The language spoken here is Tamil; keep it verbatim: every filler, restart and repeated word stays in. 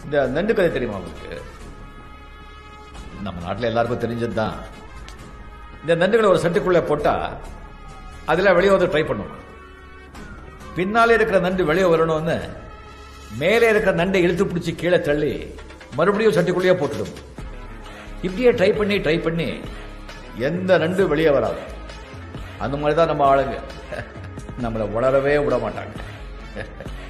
இந்த நண்டு கதை தெரியுமா உங்களுக்கு? நம்ம நாட்டில் எல்லாருக்கும் தெரிஞ்சதுதான். இந்த நண்டுகளை ஒரு சட்டுக்குள்ள போட்டா அதுல வெளியே வந்து ட்ரை பண்ணும். பின்னாலே இருக்கிற நண்டு வெளியே வரணும்னு மேலே இருக்கிற நண்டை இழுத்து பிடிச்சி கீழே தள்ளி மறுபடியும் சட்டுக்குள்ளேயே போட்டுடும். இப்படியே ட்ரை பண்ணி ட்ரை பண்ணி எந்த நண்டு வெளியே வராது. அந்த மாதிரிதான் நம்ம ஆளுங்க நம்மளை வளரவே விட மாட்டாங்க.